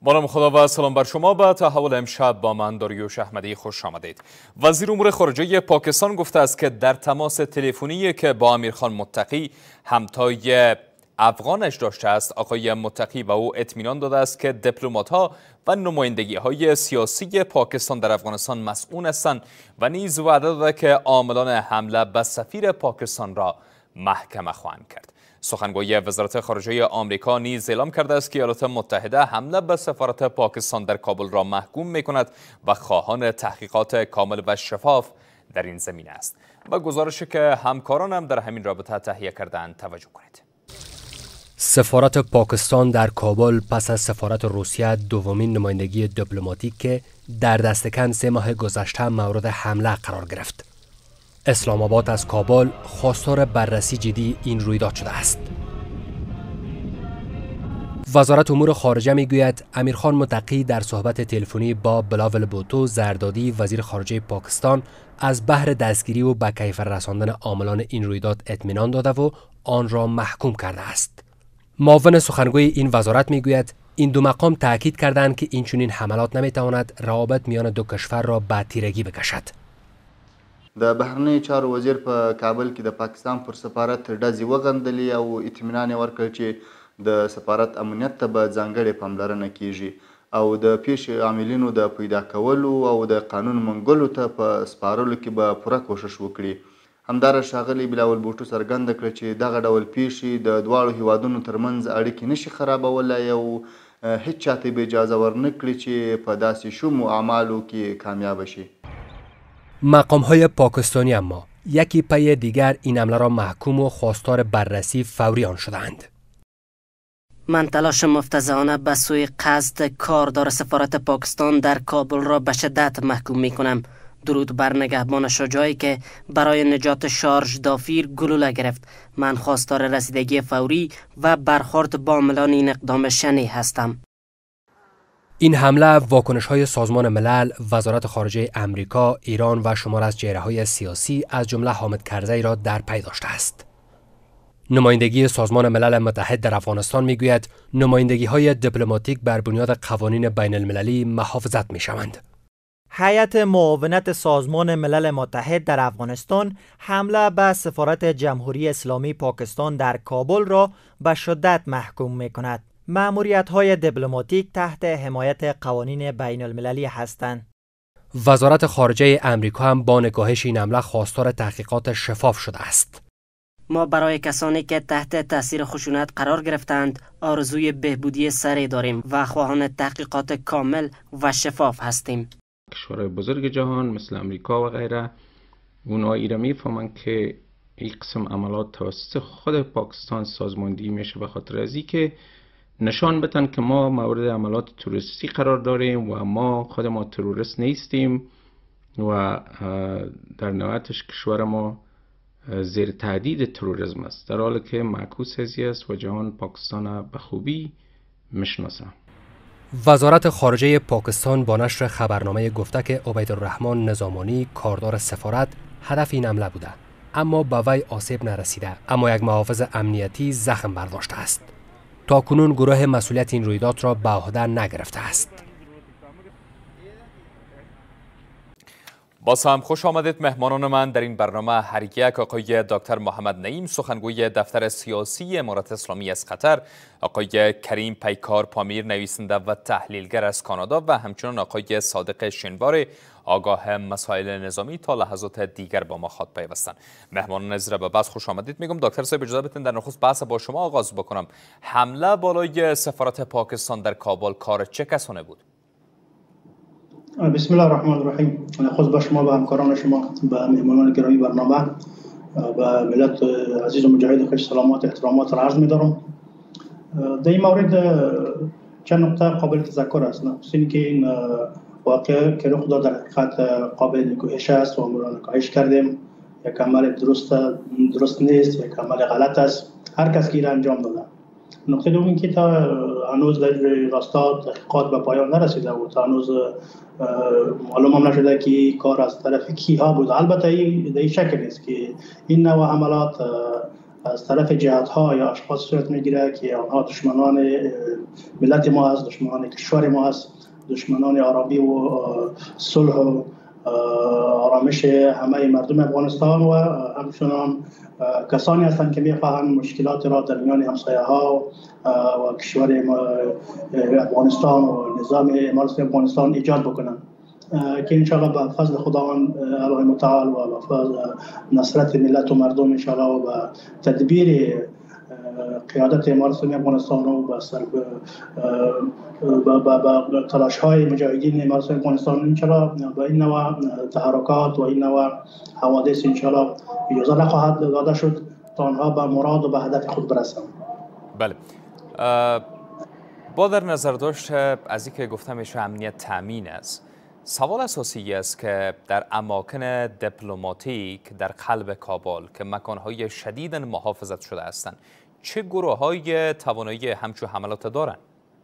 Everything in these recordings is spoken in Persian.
با نام خدا و سلام بر شما. به تحول امشب با من داریوش احمدی خوش آمدید. وزیر امور خارجه پاکستان گفته است که در تماس تلفنی که با امیرخان متقی همتای افغانش داشته است، آقای متقی و او اطمینان داده است که دیپلمات‌ها و نمایندگی‌های سیاسی پاکستان در افغانستان مسئول هستند و نیز وعده داده که عاملان حمله به سفیر پاکستان را محکمه خواهند کرد. سخنگوی وزارت خارجه آمریکا نیز اعلام کرده است که ایالات متحده حمله به سفارت پاکستان در کابل را محکوم می‌کند و خواهان تحقیقات کامل و شفاف در این زمینه است. و گزارشی که همکاران هم در همین رابطه تهیه کرده‌اند توجه کنید. سفارت پاکستان در کابل پس از سفارت روسیه دومین نمایندگی دیپلماتیک که در دست کم 3 ماه گذشته مورد حمله قرار گرفت. اسلام آباد از کابل خواستار بررسی جدی این رویداد شده است. وزارت امور خارجه میگوید امیرخان متقی در صحبت تلفنی با بلاول بوتو زردادی وزیر خارجه پاکستان از بهر دستگیری و به کیفر رساندن عاملان این رویداد اطمینان داده و آن را محکوم کرده است. معاون سخنگوی این وزارت میگوید این دو مقام تاکید کردند که این چنین حملات نمیتواند روابط میان دو کشور را به تیرگی بکشد. د بهرنی چارو وزیر په کابل کې د پاکستان پر سفارت ډزې وغندلې او اطمینان یې ورکړ چې د سفارت امنیت ته به ځانګړې پاملرنه کیږي او د پیښې عاملینو د پیدا کولو او د قانون منګولو ته په سپارلو کې به پوره کوشش وکړي. همدارس ښاغلي بلاول بوټو څرګنده کړه چې دغه ډول پیښې د دواړو هیوادونو ترمنځ اړیکې نشي خرابولی او هیڅ چاته به اجازه ورنه کړي چې په داسې شومو اعمالو کې کامیاب شي. مقام‌های پاکستانی اما یکی پی دیگر این حمله را محکوم و خواستار بررسی فوری آن شدند. من تلاش مفتزهانه به سوی قصد کاردار سفارت پاکستان در کابل را به شدت محکوم می کنم. درود بر نگهبان شجاعی که برای نجات شارژ دافیر گلوله گرفت. من خواستار رسیدگی فوری و برخورد با عاملان این اقدام شنیع هستم. این حمله واکنش‌های سازمان ملل، وزارت خارجه امریکا، ایران و شمار از چهره‌های سیاسی از جمله حامد کرزی را در پی داشته است. نمایندگی سازمان ملل متحد در افغانستان میگوید نمایندگی‌های دیپلماتیک بر بنیاد قوانین بین المللی محافظت می‌شوند. هیئت معاونت سازمان ملل متحد در افغانستان حمله به سفارت جمهوری اسلامی پاکستان در کابل را به شدت محکوم می‌کند. مأموریت‌های دیپلماتیک تحت حمایت قوانین بین المللی هستند. وزارت خارجه امریکا هم با نگاهش این حمله خواستار تحقیقات شفاف شده است. ما برای کسانی که تحت تاثیر خشونت قرار گرفتند آرزوی بهبودی سریع داریم و خواهان تحقیقات کامل و شفاف هستیم. کشورهای بزرگ جهان مثل امریکا و غیره اونا ایره میفهمند که این قسم عملات توسط خود پاکستان سازماندهی میشه به خاطر ازی که نشان بدن که ما مورد عملات تروریستی قرار داریم و ما خود ما تروریست نیستیم و در نهایتش کشور ما زیر تهدید تروریسم است، در حالی که معکوس ازی است و جهان پاکستان به خوبی میشناسه. وزارت خارجه پاکستان با نشر خبرنامه گفته که عبیدالرحمن نظامانی کاردار سفارت هدف این حمله بوده اما به وی آسیب نرسیده، اما یک محافظ امنیتی زخم برداشته است. تاکنون گروه مسئولیت این رویداد را به عهده نگرفته است. باز هم خوش آمدید مهمانان من در این برنامه. هر یک آقای دکتر محمد نعیم سخنگوی دفتر سیاسی امارت اسلامی از قطر، آقای کریم پیکار پامیر نویسنده و تحلیلگر از کانادا و همچنین آقای صادق شنوار آگاه مسائل نظامی تا لحظات دیگر با ما خواهد پیوستند. مهمانان عزیز را به بحث خوش آمدید میگم. دکتر صاحب اجازه بدین در نخست بحث با شما آغاز بکنم. حمله بالای سفارت پاکستان در کابل کار چه کسانه بود؟ بسم الله الرحمن الرحیم. خود با شما و همکاران شما و مهمانان گرامی برنامه و ملت عزیز و مجاهد خوش سلامات احترامات را عرض می‌دارم. در این مورد چند نقطه قابل تذکر است. خصوصی که این واقعه که رخ داد در حقیقت قابل نگاهش است و ما نگاهش کردیم. یک عمل درست نیست، یک عمل غلط است. هر کس که این انجام داده. نقطه دوم که تا هنوز در راستا تحقیقات به پایان نرسیده و تا هنوز معلوم هم نشده که کار از طرف کیها بود. البته این شک نیست که این نوع عملات از طرف جهت‌ها یا اشخاص صورت میگیره که آنها دشمنان ملت ما است، دشمنان کشور ما است، دشمنان آرامی و صلح و آرامش همه مردم افغانستان و همچنان کسانی هستند که میخواهند مشکلات را در میان همسایه‌ها و کشور افغانستان و نظام امارت افغانستان ایجاد بکنند که انشاءالله به فضل خداوند الله متعال و به فضل نصرت ملت و مردم انشاءالله و به تدبیر قیادت امارت افغانستان و با تلاش های مجاهدین امارت افغانستان انشاءالله با این نوع تحرکات و این نوع حوادث انشاءالله اجازه نخواهد داده شد تا آنها به مراد و به هدف خود برسند. بله، با در نظر داشت از اینکه گفتم میشه امنیت تامین است، سوال اساسی است که در اماکن دیپلماتیک در قلب کابل که مکانهای شدیداً محافظت شده هستند، چه گروه‌های توانایی همچون حملات دارند؟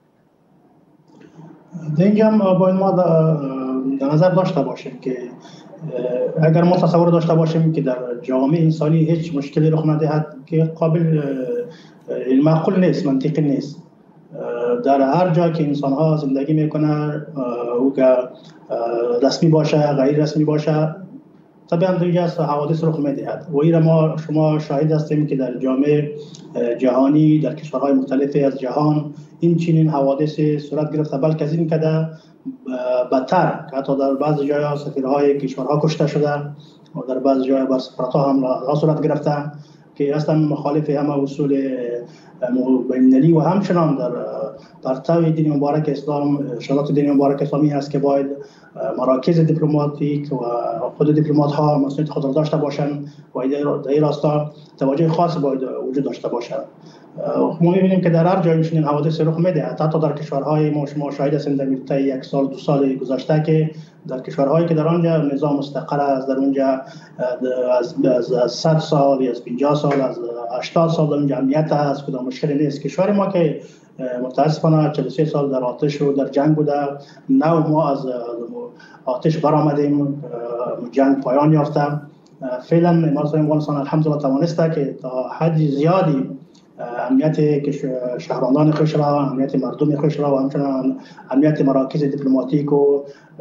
در اینجا باید ما در نظر داشته باشیم که اگر ما تصور داشته باشیم که در جامعه انسانی هیچ مشکلی رخ ندهد که قابل معقول نیست، منطقی نیست. در هر جا که انسان ها زندگی میکنه او که رسمی باشه غیر رسمی باشه طبعا اینجا حوادث رخ میدهد و این شما شاهد هستیم که در جامعه جهانی در کشورهای مختلفی از جهان این چنین حوادث صورت گرفته، بلکه از این کده بدتر که حتی در بعض جاها سفیرهای کشورها کشته شده و در بعض جاها بر سفارت‌ها حمله صورت گرفته که اصلا مخالف همه اصول بین‌المللی و همچنان در پرتو دین مبارک اسلام شرایط دین مبارک اسلامی است که باید مراکز دیپلماتیک و خود دیپلمات ها مسئولیت خود را داشته باشند و در این راستا توجه خاص باید وجود داشته باشند. ما می‌بینیم که در هر جای چنین حوادث رخ می‌دهد، حتی در کشورهای ما شاهد هستیم در طی یک سال دو سال گذشته که در کشورهایی که در آنجا نظام مستقر است، در اونجا از 100 سال یا از 50 سال از 80 سال در اونجا امنیت است، کدام مشکلی نیست. کشور ما که متاسفانه 43 سال در آتش و در جنگ بوده، نه ما از آتش برآمدیم، جنگ پایان یافته. فعلا امارت افغانستان الحمدلله توانسته که تا حد زیادی امنیت شهروندان خوش را، امنیت مردم خوش را و همچنان امنیت مراکز دیپلماتیک و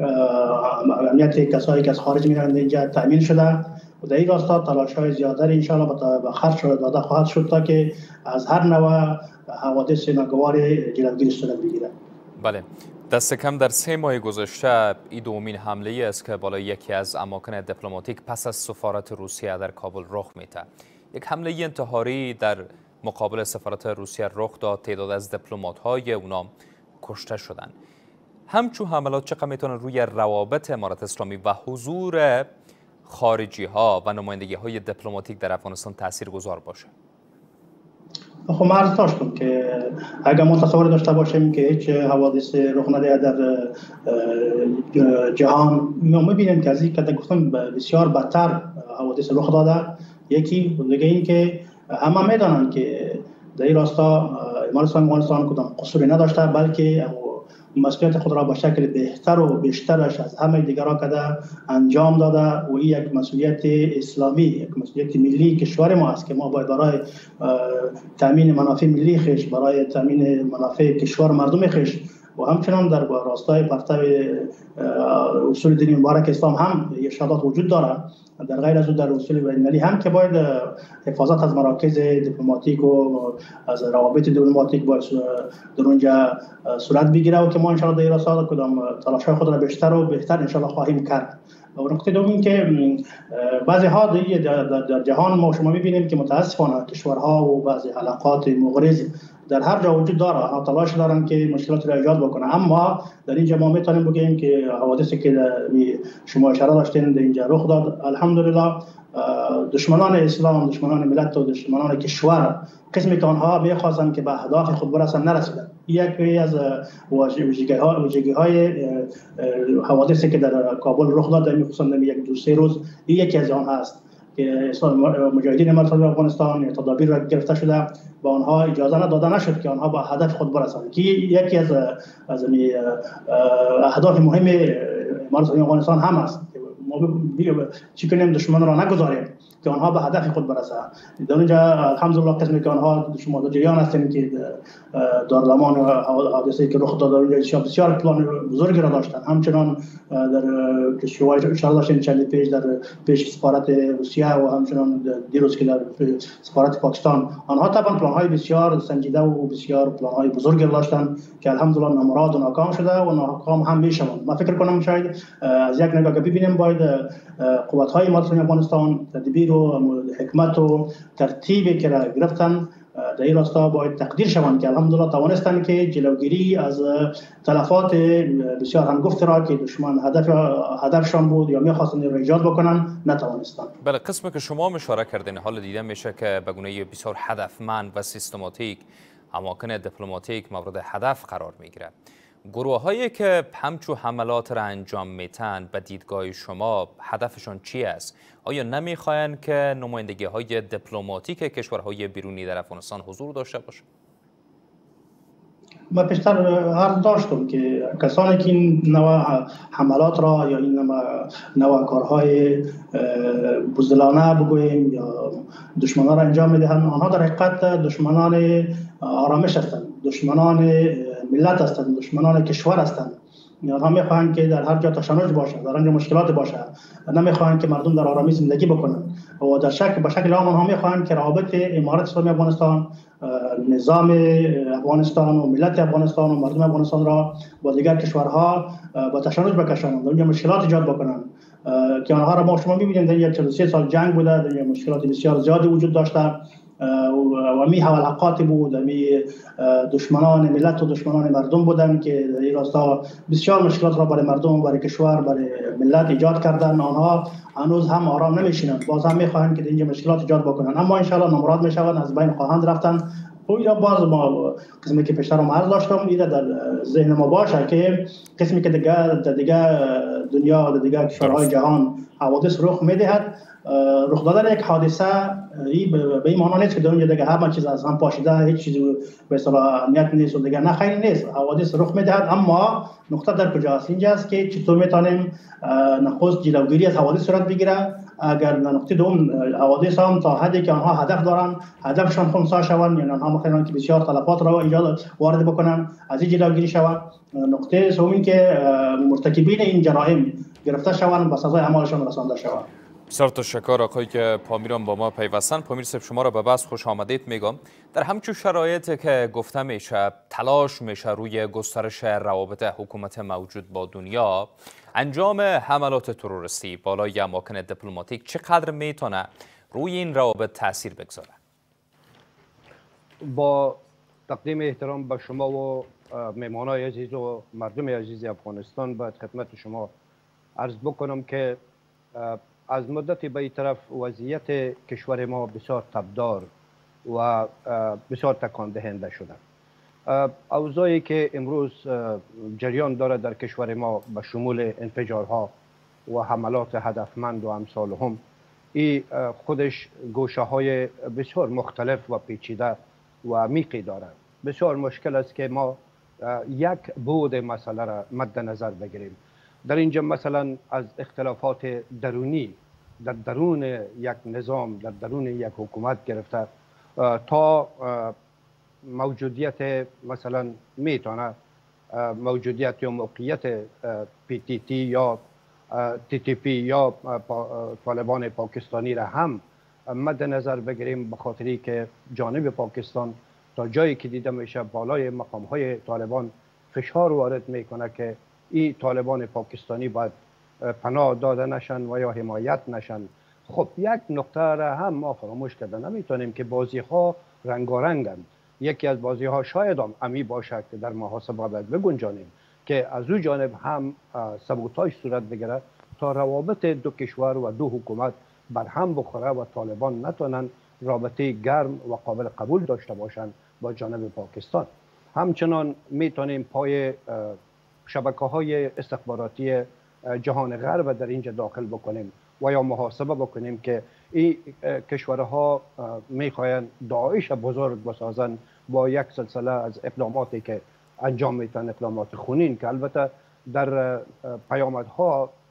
امنیت کسایی که از خارج می‌آیند اینجا تامین شده و در این راستا تلاش‌های زیاده انشاءالله به خرج داده خواهد شد تا که از هر نوع حوادث ناگوار جلوگیری صورت بگیرد. بله، دست کم در 3 ماه گذشته این دومین حمله است که بالای یکی از اماکن دیپلماتیک پس از سفارت روسیه در کابل رخ میده. یک حمله انتحاری در مقابل سفارت روسیه رخ داد، تعداد از دیپلمات‌های اونا کشته شدند. همچون حملات چقدر میتونن روی روابط امارت اسلامی و حضور خارجی ها و نمایندگی های دیپلماتیک در افغانستان تاثیرگذار باشه؟ خب ما عرض داشتم که اگر ما تصور داشته باشیم که هیچ حوادث رخ ندهد در جهان، ما می‌بینیم که از این که گفتم بسیار بدتر حوادث رخ داده. یکی دیگه این که همه میدانند که در این راستا امارت افغانستان کدام قصوری نداشته، بلکه مسئولیت خود را به شکل بهتر و بیشترش از همه دیگران کده انجام داده و این یک مسئولیت اسلامی، یک مسئولیت ملی کشور ما است که ما باید برای تامین منافع ملی خیش، برای تامین منافع کشور مردم خیش و همچنان در راستای پرتو اصول دین مبارک اسلام هم ارشادات وجود داره. در غیر از در اصول بین‌المللی هم که باید حفاظت از مراکز دیپلماتیک و از روابط دیپلماتیک باید در اونجا صورت بگیره و که ما انشاءالله در این راستا کدام تلاش‌های خود را بیشتر و بهتر انشاءالله خواهیم کرد. و نکته دوم این که بعضی ها در جهان ما شما می‌بینیم که متاسفانه کشورها و بعضی حلقات مغرض در هر جا وجود داره، تلاش دارن که مشکلات را ایجاد بکنه. اما در اینجا ما میتونیم بگیم که حوادثی که شما اشاره داشتین در اینجا رخ داد، الحمدلله دشمنان اسلام، دشمنان ملت و دشمنان کشور قسمی که آنها میخواستند که به اهداف خود برسن نرسیدند. یکی از ویژگی‌های حوادثی که در کابل رخ داد میخواستند یک دو سه روز یکی از آنها است که مجاهدین امارت افغانستان تدابیر را گرفته شده با آنها اجازه نداده نشد که آنها به هدف خود برسند که یکی از اهداف مهم امارت افغانستان هم است. ما چی کنیم دشمن را نگذاریم که آنها به هدف خود برسه. در اونجا الحمدلله قسمی که آنها شما در جریان هستیم که در زمان حادثه که رخ داد اونجا بسیار پلان بزرگی را داشتن. همچنان در کشورهای اشاره داشتیم چند پیش در پیش سفارت روسیه و همچنان دیروز که در سفارت پاکستان، آنها طبعا پلان های بسیار سنجیده و بسیار پلان های بزرگی داشتن که الحمدلله نامراد و ناکام شده و ناکام هم میشوند. من فکر کنم شاید از یک نگاه ببینیم باید قوت های مسلحانه افغانستان تدبیر و حکمت و ترتیبی که را گرفتن در این راستا باید تقدیر شوند که الحمدلله توانستند که جلوگیری از تلفات بسیار هنگفت را که دشمن هدفشان بود یا می‌خواستند را ایجاد بکنن نتوانستند. بله، قسمی که شما اشاره کردین حال دیده میشه که به گونه بسیار هدفمند و سیستماتیک اماکن دیپلماتیک مورد هدف قرار میگیره. گروه هایی که همچو حملات را انجام میتن به دیدگاه شما هدفشان چی است؟ آیا نمیخواین که نمایندگی های دیپلماتیک کشورهای بیرونی در افغانستان حضور داشته باشه؟ من پیشتر عرض داشتم که کسانی که این نوع حملات را یا این نوع کارهای بزدلانه بگوییم یا دشمنان را انجام میدهند، آنها در حقیقت دشمنان آرامش هستند، دشمنان ملت هستند، دشمنان کشور هستند. آنها میخواهند که در هر جا تشنج باشه، در آنجا مشکلات باشه، نمیخواهند که مردم در آرامی زندگی بکنند و در شکل عام آنها میخواهند که روابط امارت اسلامی افغانستان، نظام افغانستان و ملت افغانستان و مردم افغانستان را با دیگر کشورها با تشنج بکشانند، در اونجا مشکلات ایجاد بکنند که آنها را ما شما میبینید در 43 سال جنگ بوده، در مشکلات بسیار زیادی وجود داشته و می حلقاتی بود، می دشمنان ملت و دشمنان مردم بودند که در این راستا بسیار مشکلات را برای مردم و برای کشور برای ملت ایجاد کردن. آنها هنوز هم آرام نمیشینند، باز هم میخواهند که اینجا مشکلات ایجاد بکنند، اما ان شاء الله نامراد میشوند، از بین خواهند رفتن. و باز ما قسمی که پیشتر هم عرض داشتم اینا در ذهن ما باشه که قسمی که در دیگه دنیا در دیگه کشورهای جهان حوادث رخ میدهد، رخ دادن یک حادثه به این معنی نیست که در اونجا دیگه همه چیز از هم پاشیده، هیچ چیزی به اصطلاح اهمیت نیست و دیگه نه، خیلی نیست. حوادث رخ میدهد، اما نقطه در کجاست؟ اینجاست که چطور میتونیم نخست جلوگیری از حوادث صورت بگیره. اگر نقطه دوم حوادث هم تا حدی که آنها هدف دارن، هدفشان خنثی شوند، یعنی آنها میخوان که بسیار تلفات را ایجاد وارد بکنن، از این جلوگیری شود. نقطه سوم که مرتکبین این جرائم گرفته شوند و سزای اعمالشان رسانده شود. بسیار تشکر آقای که پامیران با ما پیوستن. پامیر صاحب شما را به بحث خوش آمدید میگم. در همچون شرایطی که گفته میشه تلاش میشه روی گسترش روابط حکومت موجود با دنیا، انجام حملات تروریستی بالای اماکن دیپلماتیک چقدر میتونه روی این روابط تاثیر بگذاره؟ با تقدیم احترام به شما و مهمانای عزیز و مردم عزیز افغانستان باید خدمت شما عرض بکنم که از مدتی به این طرف وضعیت کشور ما بسیار تبدار و بسیار تکان دهنده شده. اوضاعی که امروز جریان دارد در کشور ما به شمول انفجارها و حملات هدفمند و امثالهم، این خودش گوشه های بسیار مختلف و پیچیده و عمیقی دارد. بسیار مشکل است که ما یک بعد مسئله را مد نظر بگیریم. در اینجا مثلا از اختلافات درونی در درون یک نظام، در درون یک حکومت گرفته تا موجودیت مثلا میتونه موجودیت یا موقعیت PTT یا TTP یا طالبان پاکستانی را هم مد نظر بگیریم، به خاطری که جانب پاکستان تا جایی که دیده میشه بالای مقام های طالبان فشار وارد میکنه که این طالبان پاکستانی باید پناه داده نشن و یا حمایت نشن. خب یک نکته را هم ما فراموش کرده نمیتونیم که بازی ها رنگارنگند. یکی از بازی ها شاید هم امی باشه که در محاسبه باید بگنجانیم که از او جانب هم سبوتاژ صورت بگیره تا روابط دو کشور و دو حکومت بر هم بخوره و طالبان نتونن رابطه گرم و قابل قبول داشته باشند با جانب پاکستان. همچنان میتونیم پای شبکه‌های استخباراتی جهان غرب در اینجا داخل بکنیم و یا محاسبه بکنیم که این کشورها میخواین داعش بزرگ بسازن با یک سلسله از اقداماتی که انجام میتن، اقدامات خونین که البته در پیامدها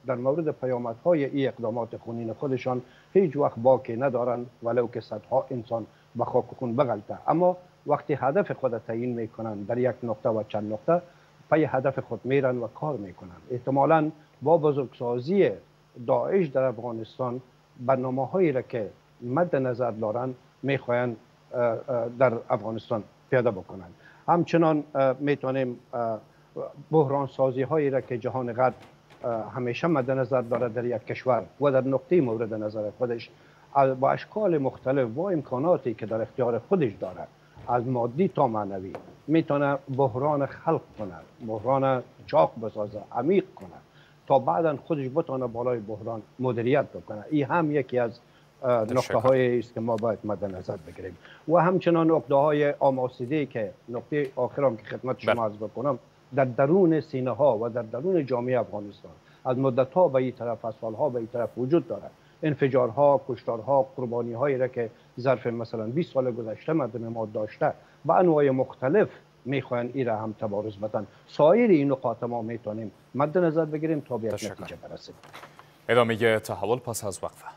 در مورد پیامدهای این اقدامات خونین خودشان هیچ وقت باکی ندارن، ولو که صدها انسان به خاک خون بغلطه. اما وقتی هدف خود تعیین میکنن در یک نقطه و چند نقطه، پی هدف خود میرن و کار میکنن. احتمالاً با بزرگسازی داعش در افغانستان برنامه‌هایی را که مد نظر دارن میخواین در افغانستان پیاده بکنن. همچنان میتونیم بحران سازی هایی را که جهان غرب همیشه مد نظر دارد در یک کشور و در نقطه مورد نظر خودش با اشکال مختلف و امکاناتی که در اختیار خودش دارد، از مادی تا معنوی، میتونه بحران خلق کنه، بحران چاق بسازه، عمیق کنه تا بعدا خودش بتونه بالای بحران مدیریت بکنه. این هم یکی از نقطه هایی است که ما باید مد نظر بگیریم. و همچنان نقطه های آماسیده‌ای که نقطه آخرام که خدمت شما عرض بکنم، در درون سینه ها و در درون جامعه افغانستان از مدت ها به این طرف، از سالها به این طرف وجود دارد. انفجارها، کشتارها، قربانی هایی را که ظرف مثلا 20 سال گذشته مردم ما داشته به انواع مختلف میخواین این را هم تبارز بدن. سایر این نقاط ما میتونیم مد نظر بگیریم تا به نتیجه برسیم. ادامه تحول پس از وقفه.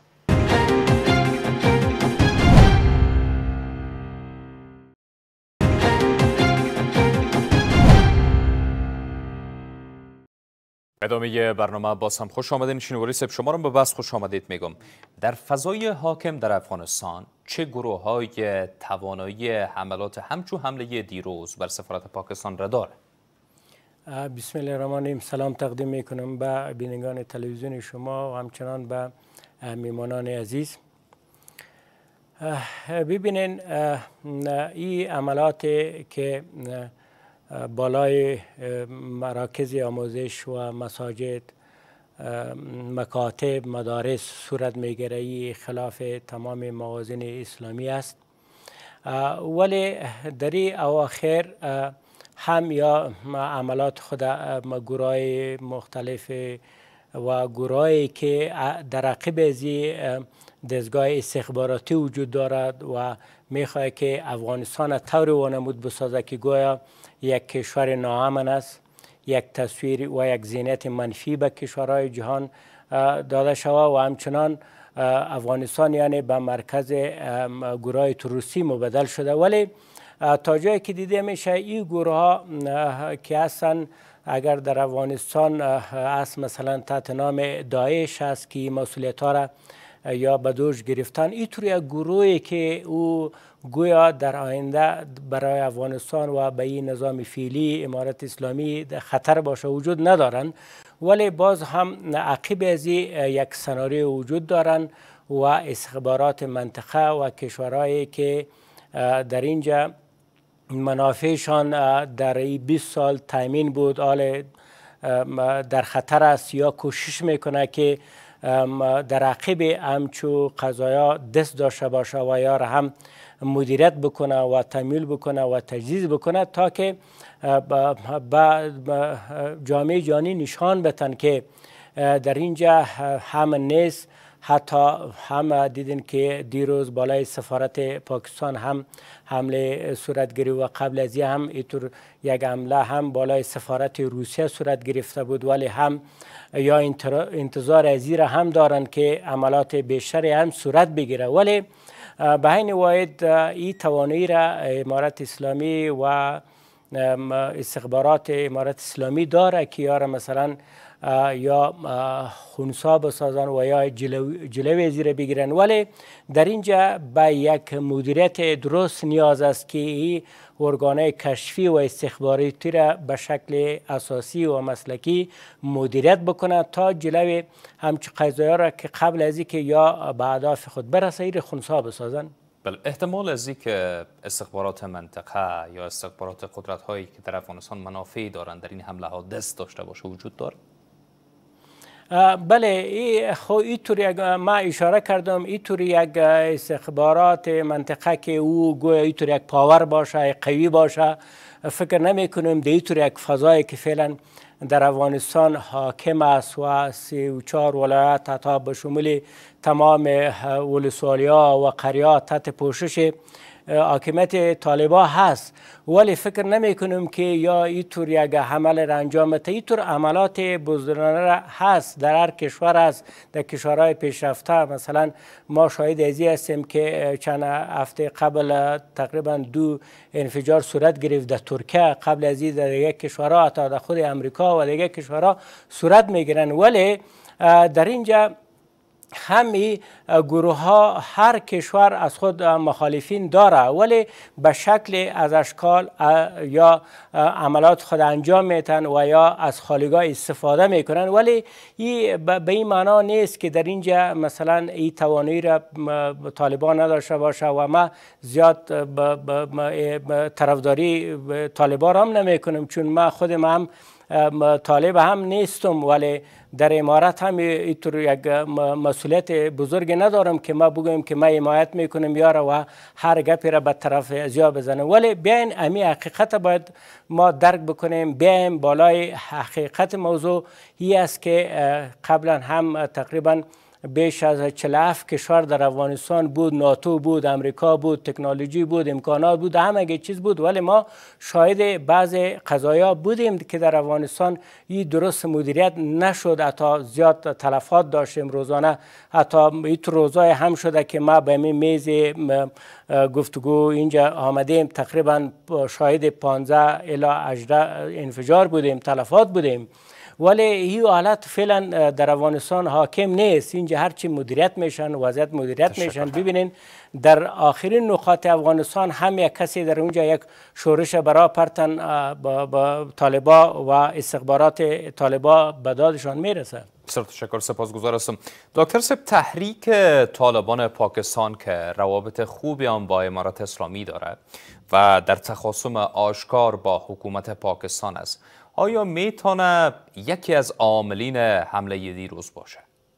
ادامه برنامه باز هم خوش آمدین. شنواری سب شما رو به بس خوش آمدید میگم. در فضای حاکم در افغانستان چه گروه های توانایی حملات همچو حمله دیروز بر سفارت پاکستان را داره؟ بسم الله الرحمن الرحیم. سلام تقدیم میکنم به بینندگان تلویزیون شما و همچنان به میمانان عزیز. ببینین این عملات که بالای مراکز آموزش و مساجد، مکاتب، مدارس صورت میگیره، خلاف تمام موازین اسلامی است. ولی در این اواخر هم یا عملات خود گروه مختلف و گروهی که در عقب از دستگاه استخباراتی وجود دارد و میخواهد که افغانستان طوری وانمود بسازد که گویا یک کشور ناامن است، یک تصویر و یک زینت منفی به کشورهای جهان داده شود و همچنان افغانستان یعنی به مرکز گروه تروریستی مبدل شده. ولی تا جایی که دیده میشه این گروه ها که هستن اگر در افغانستان است مثلا تحت نام داعش است که مسئولیت ها را یا به دوش گرفتن، اینطور یک گروهی که او گویا در آینده برای افغانستان و به این نظام فعلی امارت اسلامی خطر باشه وجود ندارن. ولی باز هم عقب از یک سناریو وجود دارن و استخبارات منطقه و کشورهایی که در اینجا منافعشان در این 20 سال تامین بود حال در خطر است یا کوشش میکنه که در عقب همچو قضایا دست داشته باشه و یا را هم مدیریت بکنه و تمویل بکنه و تجهیز بکنه تا که به جامعه جهانی نشان بدن که در اینجا هم نیست. حتی هم دیدین که دیروز بالای سفارت پاکستان هم حمله صورت گرفت و قبل از این هم اینطور یک حمله هم بالای سفارت روسیه صورت گرفته بود. ولی هم یا انتظار از این هم دارن که عملات بیشتری هم صورت بگیره. ولی به عین واحد این توانایی را امارت اسلامی و استخبارات امارت اسلامی داره که یا مثلا یا خونسا بسازن و یا جلوی زیر بگیرن. ولی در اینجا به یک مدیریت درست نیاز است که این ارگانهای کشفی و استخباراتی را به شکل اساسی و مسلکی مدیریت بکنه تا جلوی همچه قضایا را که قبل از اینکه یا به اهداف خود برسه این خونسا بسازن. بله، احتمال از اینکه استخبارات منطقه یا استخبارات قدرت هایی که در افغانستان منافعی دارند در این حمله ها دست داشته باشه وجود داره؟ بله، اینطور ما اشاره کردم اینطور یک استخبارات منطقه که او گویا اینطور یک پاور باشه، قوی باشه، فکر نمی کنیم در اینطور یک فضایی که فعلا در افغانستان حاکم است و 34 ولایت حتی به شمول تمام ولسوالی‌ها و قریات تحت پوشش حاکمیت طالبان هست، ولی فکر نمی کنم که یا اینطور یک حمله را انجام بده. اینطور عملات بزدلانه را هست در هر کشور است، در کشورهای پیشرفته. مثلا ما شاهد ازی هستیم که چند هفته قبل تقریبا 2 انفجار صورت گرفت در ترکیه، قبل از این در یک کشورها حتی در خود امریکا و دیگر کشورها صورت میگیرن. ولی در اینجا همین گروه ها هر کشور از خود مخالفین داره، ولی به شکل از اشکال یا عملات خود انجام میتن و یا از خالیگاه استفاده میکنن. ولی به این معنا نیست که در اینجا مثلا این توانایی را طالبان نداشته باشه و ما زیاد طرفداری طالبان هم نمیکنم، چون ما خودم هم طالب هم نیستم، ولی در امارت هم اینطور یک مسئولیت بزرگ ندارم که ما بگویم که ما حمایت میکنیم یارا و هر گپی را به طرف ازیا بزنیم. ولی بیاین امی حقیقت باید ما درک بکنیم، بیایم بالای حقیقت موضوع هی است که قبلا هم تقریبا بیش از 47 کشور در افغانستان بود، ناتو بود، امریکا بود، تکنولوژی بود، امکانات بود، همه چیز بود، ولی ما شاهد بعض قضایا بودیم که در افغانستان این درست مدیریت نشد، حتی زیاد تلفات داشتیم روزانه. حتی این روزای هم شده که ما به این میز گفتگو اینجا آمدیم تقریبا شاهد 15 الی 18 انفجار بودیم، تلفات بودیم. ولی این حالت فعلا در افغانستان حاکم نیست. اینجا هرچی مدیریت میشن، وضعیت مدیریت میشن. ببینین در آخرین نقاط افغانستان هم یک کسی در اونجا یک شورش برای پرتن با طالبا و استخبارات طالبا به دادشان میرسه. بسیار تشکر، سپاسگزار هستم. دکتر صاحب، تحریک طالبان پاکستان که روابط خوبی هم با امارات اسلامی داره و در تخاصم آشکار با حکومت پاکستان است، آیا میتونه یکی از عاملین حمله دیروز باشه؟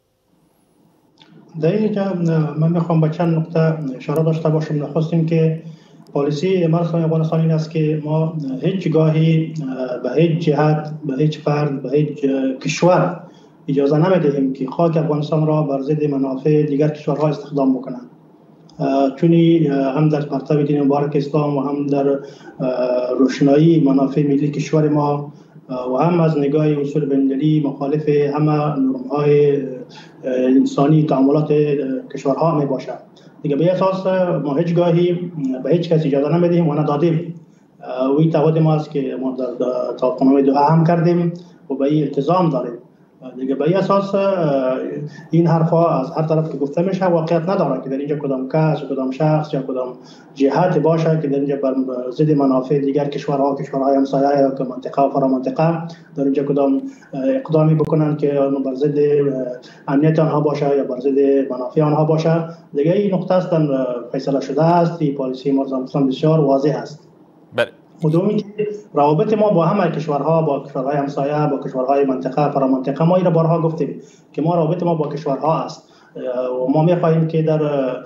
در اینجا من میخوام به چند نقطه اشاره داشته باشم. نخواستیم که پالیسی امارات افغانستان این است که ما هیچ گاهی به هیچ جهت، به هیچ فرد، به هیچ کشور اجازه نمیدهیم که خاک افغانستان را بر ضد منافع دیگر کشورها استخدام بکنند، چون هم در پرتو دین مبارک اسلام و هم در روشنایی منافع ملی کشور ما و هم از نگاه اصول بین‌المللی مخالف همه نرم‌های انسانی تعاملات کشورها می باشد. دیگه به اساس ما هیچ گاهی به هیچ کسی اجازه نمیدیم و ندادیم. و این تعهد ما است که ما در توافقنامه دوحه هم کردیم و به این التزام داریم. دیگه به این اساس این حرفا از هر طرف که گفته میشه واقعیت نداره که در اینجا کدام کس، کدام شخص یا کدام جهت باشه که در اینجا بر ضد منافع دیگر کشورها، کشورهای همسایه یا که منطقه و فرامنطقه در اینجا کدام اقدامی بکنن که بر ضد امنیت آنها باشه یا بر ضد منافع آنها باشه. دیگه این نقطه است فیصله شده است. این پالیسی امارات بسیار واضح است. دومی که روابط ما با همه کشورها، با کشورهای همسایه، با کشورهای منطقه فرامنطقه، ما این را بارها گفتیم که ما روابط ما با کشورها است و ما می‌خواهیم که در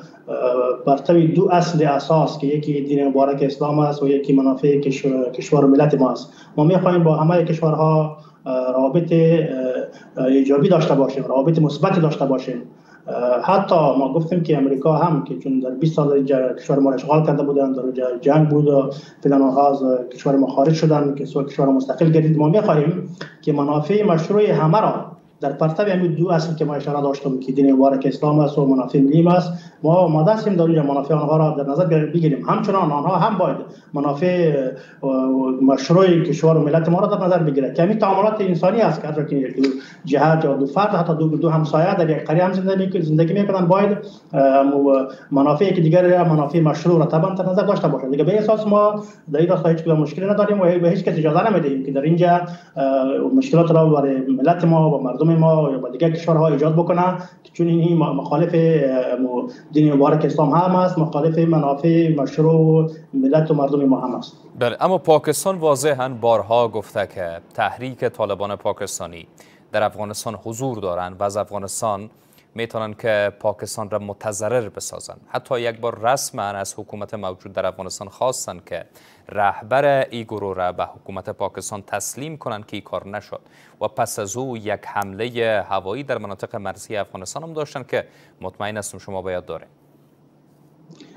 برتوی دو اصل اساس که یکی دین مبارک اسلام است و یکی منافع کشور و ملت ما است، ما می‌خواهیم با همه کشورها روابط ایجابی داشته باشیم، روابط مثبت داشته باشیم. حتی ما گفتیم که امریکا هم که چون در 20 سال کشور ما را اشغال کرده بودند، در جنگ بود و فعلا آنها از کشور ما خارج شدند که کشور مستقل گردید، ما می‌خواهیم که منافع مشروع همه را در پرتو همین دو اصل که ما اشاره داشتم که دین مبارک اسلام است و منافع ملی است، ما مدرسیم در اینجا منافع آنها را در نظر بگیریم. همچنان آنها هم باید منافع مشروع کشور و ملت ما را در نظر بگیرد که همین تعاملات انسانی است که دو جهت یا دو فرد، حتی دو همسایه در یک قریه هم زندگی میکنند، باید منافع که دیگر منافع مشروع را طبعا در نظر داشته باشند. دیگه به اساس ما در این راستا هیچ کدام مشکلی نداریم و به هیچ کس اجازه نمیدهیم که در اینجا مشکلات را برای ملت ما و مردم ما یا با دیگر کشورها ایجاد بکنه، چون این مخالف دین مبارک اسلام هم است، مخالف منافع مشروع ملت و مردم ما هم است. بله، اما پاکستان واضحاً بارها گفته که تحریک طالبان پاکستانی در افغانستان حضور دارند و از افغانستان میتونن که پاکستان را متضرر بسازن. حتی یک بار رسما از حکومت موجود در افغانستان خواستن که رهبر این گروه را به حکومت پاکستان تسلیم کنند که این کار نشد و پس از او یک حمله هوایی در مناطق مرزی افغانستان هم داشتن که مطمئن هستم شما باید داره.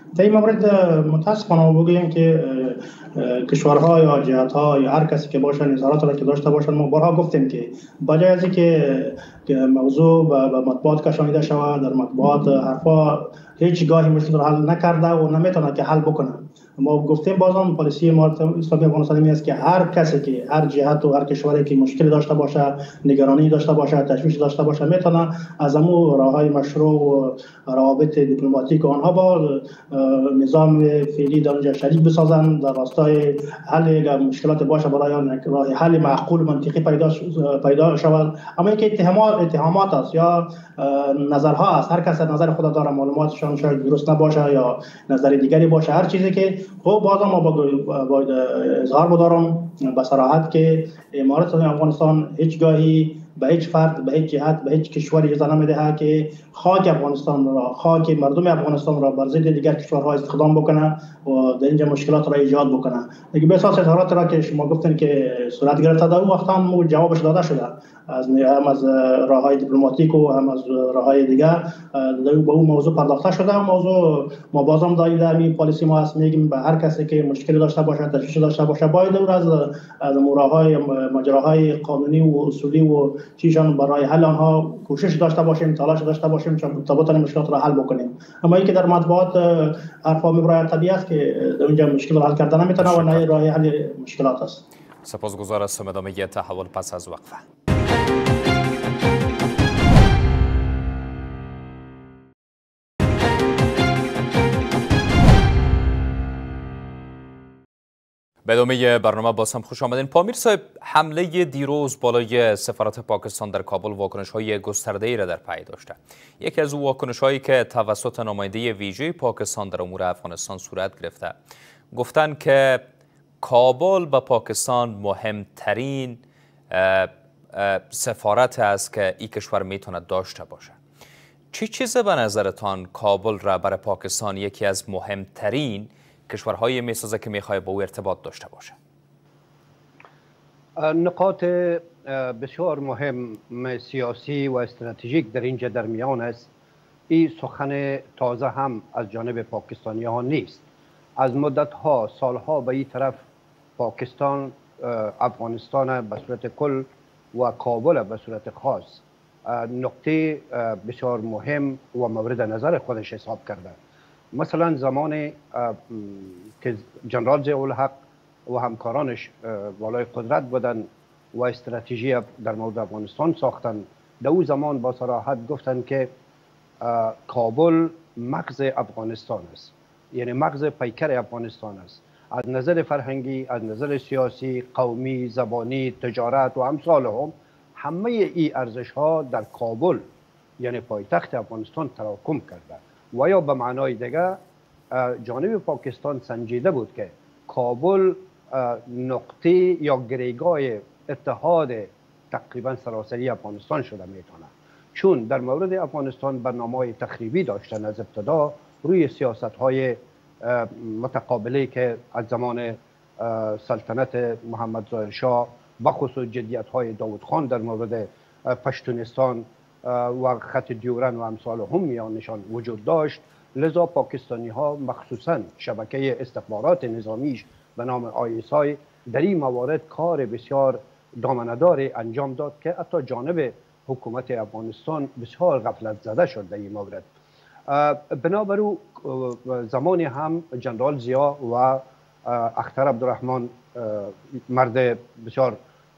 در این مورد متاسفانه بگویم که کشورها یا جهت‌ها یا هر کسی که باشه نظارت را که داشته باشند، ما بارها گفتیم که بجای از اینکه موضوع به مطبوعات کشانیده شود، در مطبوعات حرفا هیچ گاهی مشکل را حل نکرده و نمیتونه که حل بکنه. ما گفتیم بازم پالیسی امارات اسلامی افغانستان است که هر کسی که هر جهت و هر کشوری که مشکل داشته باشه، نگرانی داشته باشه، تشویش داشته باشه، میتونه از امو راههای مشروع و روابط دیپلماتیک آنها با نظام فعلی در اونجا شریک بسازند در راستای حل مشکلات باشه، برای راه حل معقول منطقی پیدا شود. اما اینکه اتهامات است یا نظرها است، هر کس نظر خود داره، معلوماتشان شاید درست نباشه یا نظر دیگری باشه، هر چیزی که خب بازم ما با اظهار بدارم به صراحت که امارات افغانستان هیچگاهی به هیچ فرد، به هیچ جهت، به هیچ کشوری اجازه نمیده که خاک افغانستان را، خاک مردم افغانستان را بر ضد دیگر کشورها استخدام بکنه و در اینجا مشکلات را ایجاد بکنه. دیگه به اساس اظهارات را که شما گفتین که صورت گرفته، در اون وقت هم جوابش داده شده هم از راههای دیپلماتیک و هم از راههای دیگر به اون موضوع پرداخته شده. موضوع ما بازم دایده می پالیسی ما هست، میگیم به هر کسی که مشکلی داشته باشه، تشویش داشته باشه، باید از راههای مجراهای قانونی و اصولی و چیزان برای حل آنها کوشش داشته باشیم، تلاش داشته باشیم تا بتونیم مشکلات را حل بکنیم. اما اینکه در مطبوعات حرفا میبره طبیعی است که در اونجا مشکل را حل کردن نمیتونه و نه راه حل مشکلات است. سپاسگزار هستم. ادامه تحول پس از وقفه. به ادامه برنامه باز هم خوش آمدین. پامیر صاحب، حمله دیروز بالای سفارت پاکستان در کابل واکنش‌های گسترده‌ای را در پی داشته. یکی از واکنش‌هایی که توسط نماینده ویژه پاکستان در امور افغانستان صورت گرفته، گفتن که کابل به پاکستان مهمترین سفارت است که این کشور میتونه داشته باشه. چه چیزی به نظرتان کابل را برای پاکستان یکی از مهمترین کشورهای میسازه که میخواه با او ارتباط داشته باشه؟ نقاط بسیار مهم سیاسی و استراتژیک در اینجا در میان است. این سخن تازه هم از جانب پاکستانی ها نیست. از مدت ها، سالها به این طرف پاکستان افغانستان به صورت کل و کابل به صورت خاص نقطه بسیار مهم و مورد نظر خودش حساب کرده. مثلا زمان که جنرال ضیاءالحق و همکارانش بالای قدرت بودن و استراتژی در مورد افغانستان ساختن، در او زمان با صراحت گفتن که کابل مغز افغانستان است، یعنی مغز پیکر افغانستان است، از نظر فرهنگی، از نظر سیاسی، قومی، زبانی، تجارت و امثال هم همه این ارزش ها در کابل یعنی پایتخت افغانستان تراکم کرده. و یا به معنای دیگه جانب پاکستان سنجیده بود که کابل نقطه یا گریگاه اتحاد تقریبا سراسری افغانستان شده میتونه، چون در مورد افغانستان برنامه‌های تخریبی داشتن از ابتدا روی سیاست‌های متقابلی که از زمان سلطنت محمد ظاهر شاه بخصوص جدیت‌های داود خان در مورد پشتونستان و خط دیورن و امثال هم میانشان وجود داشت. لذا پاکستانی ها مخصوصا شبکه استخبارات نظامیش به نام ISI در این موارد کار بسیار دامنه‌دار انجام داد که حتی جانب حکومت افغانستان بسیار غفلت زده شد در این مورد. بنابراین زمانی هم جنرال ضیاء و اختر عبدالرحمن مرد بسیار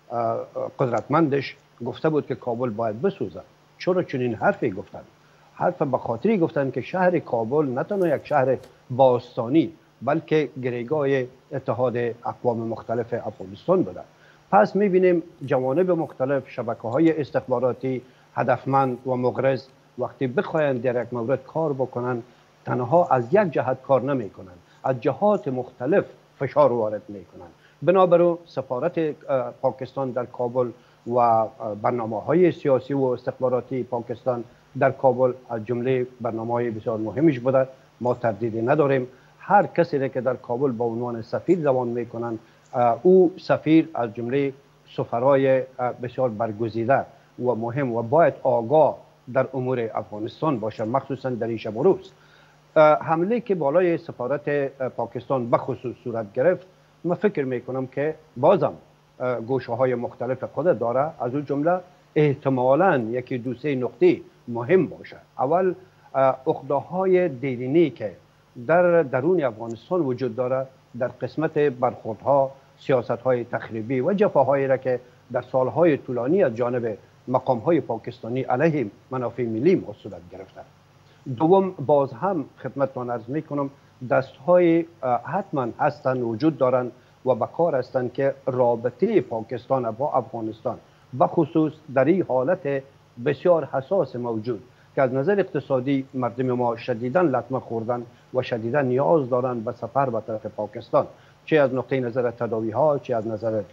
قدرتمندش گفته بود که کابل باید بسوزه. چرا چنین حرفی گفتن؟ حرف به خاطری گفتن که شهر کابل نه تنها یک شهر باستانی بلکه گریگاه اتحاد اقوام مختلف افغانستان بوده. پس میبینیم جوانب مختلف، شبکه‌های استخباراتی هدفمند و مغرض وقتی بخواین در یک مورد کار بکنن، تنها از یک جهت کار نمیکنن، از جهات مختلف فشار وارد میکنن. بنابراین سفارت پاکستان در کابل و برنامه‌های سیاسی و استخباراتی پاکستان در کابل از جمله برنامه‌های بسیار مهمش بوده. ما تردیدی نداریم هر کسی که در کابل با عنوان سفیر زبان میکنن، او سفیر از جمله سفرای بسیار برگزیده و مهم و باید آگاه در امور افغانستان باشه، مخصوصا در این شب و روز. حمله که بالای سفارت پاکستان به خصوص صورت گرفت، من فکر میکنم که بازم گوشه های مختلف خود داره. از اون جمله احتمالاً یکی دو سه نقطه مهم باشه. اول عقده های دیرینی که در درون افغانستان وجود داره در قسمت برخوردها، سیاست های تخریبی و جفاهایی را که در سالهای طولانی از جانب مقام های پاکستانی علیه منافع ملی ما صورت گرفته. دوم، باز هم خدمتتان عرض می کنم دست های حتما هستند، وجود دارند و به کار هستند که رابطه پاکستان با افغانستان به خصوص در این حالت بسیار حساس موجود که از نظر اقتصادی مردم ما شدیداً لطمه خوردن و شدیداً نیاز دارند به سفر به طرف پاکستان، چه از نقطه نظر تداوی ها، چه از نظر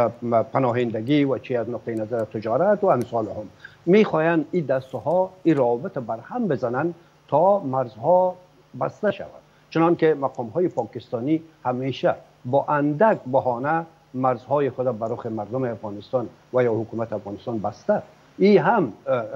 پناهندگی و چه از نقطه نظر تجارت و امثال هم. میخواهند این دستها این رابطه برهم بزنند تا مرزها بسته شود، چنان که مقام های پاکستانی همیشه با اندک بهانه مرزهای خود بر رخ مردم افغانستان و یا حکومت افغانستان بسته. این هم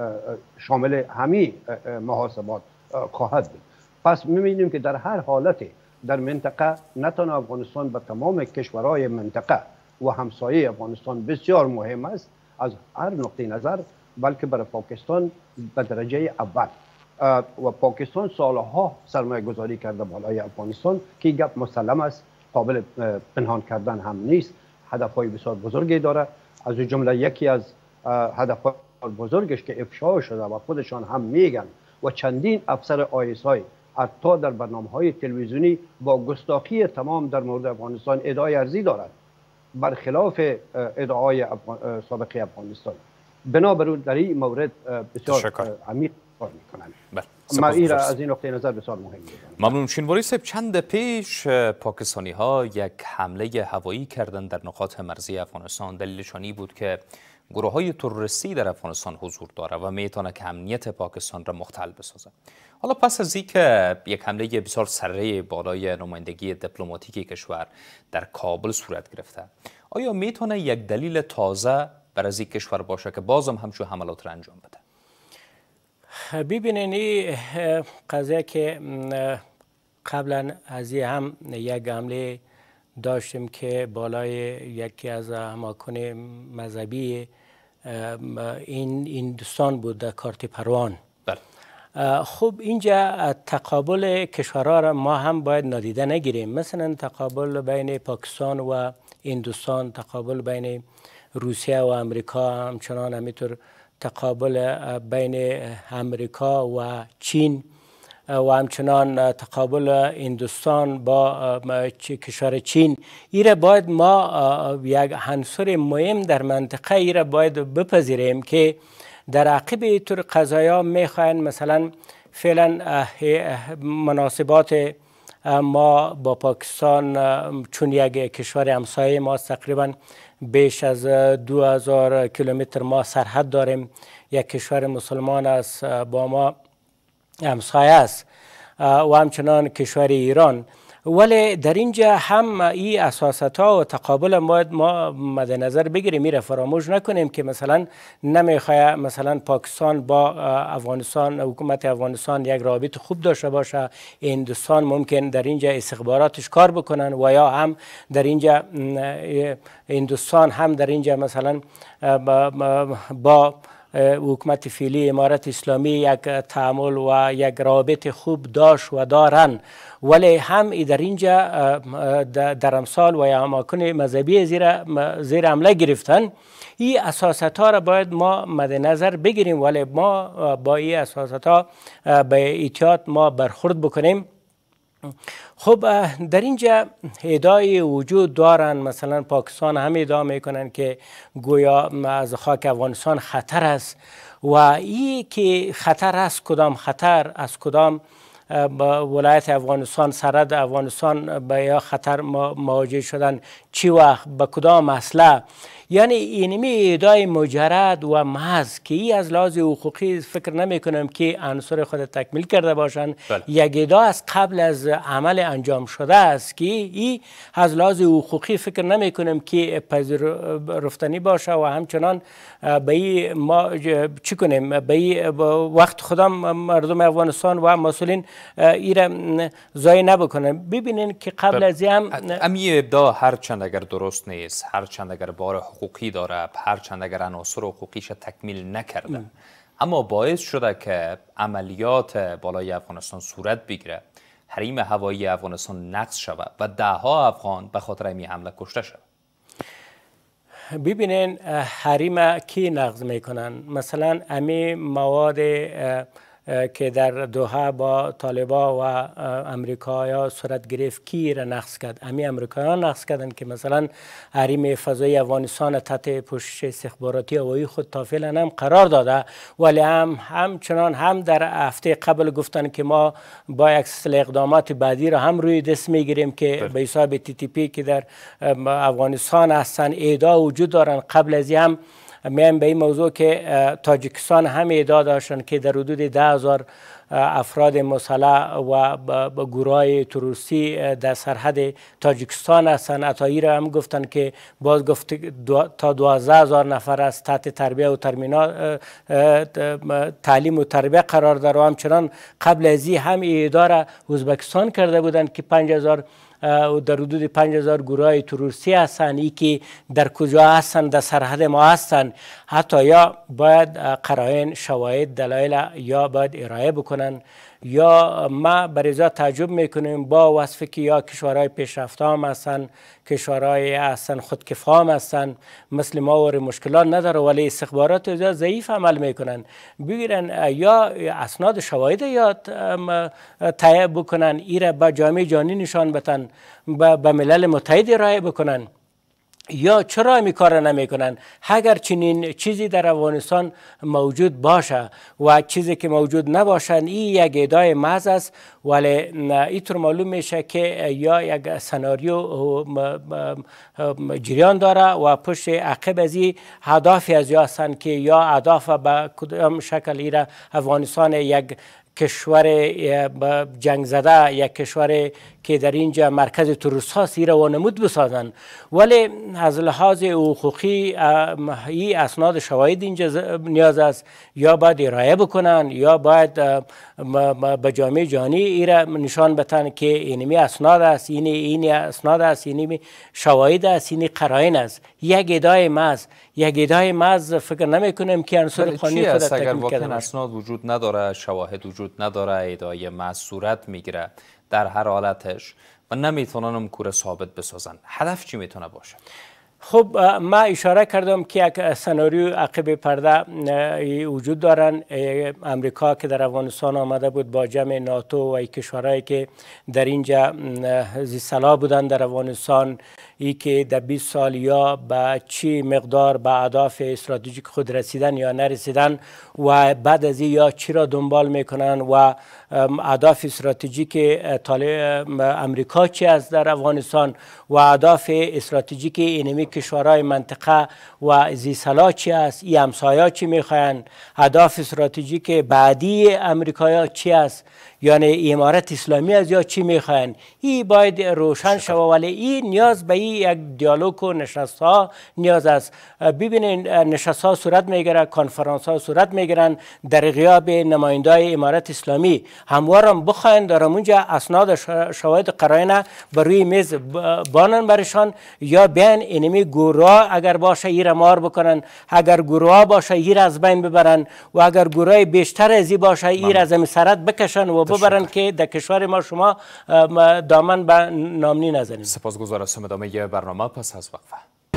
شامل همین محاسبات خواهد بود. پس می‌بینیم که در هر حالتی در منطقه نه تنها افغانستان به تمام کشورهای منطقه و همسایه افغانستان بسیار مهم است از هر نقطه نظر، بلکه برای پاکستان به درجه اول. و پاکستان سالها سرمایه گذاری کرده بالای افغانستان که گپ مسلم است، قابل پنهان کردن هم نیست. هدفهای بسیار بزرگی داره، از جمله یکی از هدفهای بزرگش که افشا شده و خودشان هم میگن و چندین افسر آیسای حتی در برنامه‌های تلویزیونی با گستاخی تمام در مورد افغانستان ادعای ارزی دارد برخلاف ادعای سابقه افغانستان. بنابراین در این مورد بسیار عمیق کار میکنند. من این را از این نقطه نظر بسیار مهم میدونم. ممنون. شینواری صاحب، چند پیش پاکستانی ها یک حمله هوایی کردند در نقاط مرزی افغانستان. دلیلشانی بود که گروه های تروریستی در افغانستان حضور داره و میتونه که امنیت پاکستان را مختل بسازه. حالا پس از اینکه یک حمله بسیار سره بالای نمایندگی دیپلماتیک کشور در کابل صورت گرفته، آیا میتونه یک دلیل تازه بر از این کشور باشه که بازم همچون حملات را انجام بده؟ ببینین این قضیه که قبلا از این هم یک حمله داشتیم که بالای یکی از اماکن مذهبی این هندوستان بود، در کارت پروان. خب اینجا تقابل کشورها را ما هم باید نادیده نگیریم. مثلا تقابل بین پاکستان و هندوستان، تقابل بین روسیه و امریکا، همچنان همینطور تقابل بین امریکا و چین و همچنان تقابل هندوستان با کشور چین. ایره باید ما یک عنصر مهم در منطقه ایره باید بپذیریم که در عقب اینطور قضایا میخواین مثلا فعلا مناسبات ما با پاکستان چون یک کشور همسایه ما تقریبا بیش از 2000 کیلومتر ما سرحد داریم، یک کشور مسلمان است با ما همسایه است و همچنان کشور ایران. ولی در اینجا هم این اساسات ها و تقابل ما مد نظر بگیریم، میره فراموش نکنیم که مثلا نمیخواد مثلا پاکستان با افغانستان، حکومت افغانستان یک رابط خوب داشته باشه، هندوستان ممکن در اینجا استخباراتش کار بکنن و یا هم در اینجا هندوستان هم در اینجا مثلا با حکومت فعلی امارت اسلامی یک تعامل و یک رابط خوب داشت و دارن، ولی هم در اینجا در امثال و اماکن مذهبی زیر حمله گرفتن. این اساسات ها را باید ما مد نظر بگیریم، ولی ما با این اساسات ها به احتیاط ما برخورد بکنیم. خب در اینجا ادعای وجود دارن، مثلا پاکستان هم ادعا میکنن که گویا از خاک افغانستان خطر است و این که خطر است، کدام خطر از کدام ولایت افغانستان، سرحد افغانستان به یا خطر مواجه شدن، چی وقت، به کدام مسئله، یعنی اینمی ادعای مجرد و محض که ای از لحاظ حقوقی فکر نمی کنم که عنصر خود تکمیل کرده باشند. یک ادعا از قبل از عمل انجام شده است که ای از لحاظ حقوقی فکر نمی کنم که پذیرفتنی باشه و همچنان به ما چی کنیم، به وقت خودم مردم افغانستان و مسئولین ایره ضایع نبکنن. ببینین که قبل از امی ادعا هرچند اگر درست نیست، هرچند اگر بار حقوقی داره، هرچند اگر عناصر حقوقیش تکمیل نکرده، اما باعث شده که عملیات بالای افغانستان صورت بگیره، حریم هوایی افغانستان نقض شود و دهها افغان به خاطر این حمله کشته شود. ببینین حریم کی نقض میکنن؟ مثلا امی مواد که در دوحه با طالبا و امریکایا صورت گرفت کی را نقض کرد؟ امی امریکایان نقض کردن که مثلا حریم فضای افغانستان تحت پوشش استخباراتی هوایی خود تا فعلا هم قرار داده، ولی همچنان هم در هفته قبل گفتن که ما با یک سلسله اقدامات بعدی را هم روی دست میگیریم که به حساب TTP که در افغانستان هستن ادعا وجود دارن. قبل از هم میایم به این موضوع که تاجیکستان هم ادعا داشتن که در حدود 10,000 افراد مسلح و گروهای تروریستی در سرحد تاجیکستان هستند. حتی را هم گفتن که باز گفت تا 12,000 نفر از تحت تربیه و تعلیم و تربیه قرار داره. و همچنان قبل از این هم ادعا را ازبکستان کرده بودند که 5,000 در حدود 5,000 گروه تروریستی هستند. ای که در کجا هستند؟ در سرحد ما هستند. حتی یا باید قرائن، شواهد، دلایل یا باید ارائه بکنن، یا ما بریزا تعجب میکنیم با وصفی که یا کشورهای پیشرفته هم هستن، کشورهای هستن خودکفا هم هستن، مثل ما و مشکلات نداره، ولی استخبارات ضعیف عمل میکنن. بگیرن یا اسناد شواهد یا تایید بکنن، ایره با جامعه جهانی نشان بدن، به ملل متحد ارائه بکنن، یا چرا این کار نمیکنن؟ اگر چنین چیزی در افغانستان موجود باشه و چیزی که موجود نباشه، این یک ادعای محض است، ولی اینطور معلوم میشه که یا یک سناریو جریان داره و پشت عقب از این اهدافی از یا هستند که یا اهداف به کدام شکل ایره افغانستان یک کشور جنگ زده، یک کشور که در اینجا مرکز تروریست هاست را وانمود بسازن. ولی از لحاظ حقوقی این اسناد شواهد اینجا نیاز است، یا باید ارائه بکنن یا باید به جامعه جهانی را نشان بدن که اینمی اسناد است، این اسناد است، اینمی شواهد است، این قرائن است. یک ادعای محض، یک ادعای محض فکر نمی کنم که عنصر قانونی خود تکمیل اگر واقعا اسناد وجود نداره، شواهد وجود نداره، ادعای محض صورت میگیره در هر حالتش و نمیتونن کور ثابت بسازن، هدف چی میتونه باشه؟ خب ما اشاره کردم که یک سناریو عقب پرده وجود دارن. امریکا که در افغانستان آمده بود با جمع ناتو و کشورهایی که در اینجا زیست‌سالار بودن در افغانستان، ای که در 20 سال یا به چی مقدار به اهداف استراتژیک خود رسیدن یا نرسیدن و بعد از این یا چی را دنبال میکنن و اهداف استراتژیک امریکا چی است در افغانستان و اهداف استراتژیک اینمی کشورهای منطقه و زیست‌سالار چی است، این همسایا چی میخواین، اهداف استراتژیک بعدی امریکایا چی است، یعنی امارت اسلامی از یا چی میخواین. این باید روشن شود، ولی این نیاز به یک دیالوگ و نشست ها نیاز است. ببینید نشست ها صورت میگیره، کنفرانس ها صورت میگیرن در غیاب نمایندای امارت اسلامی. هموارم بخواین در اونجا اسناد شواهد قرائن بر روی میز بانن برشان، یا بیان اینمی گروه اگر باشه این را مار بکنن، اگر گروه باشه این را از بین ببرن و اگر گروه بیشتر از این باشه این را از مسرت بکشن و ببرن که در کشور ما شما دامن به نامنی نزنید. سپاسگزار هستم. ادامه برنامه پس از وقفه.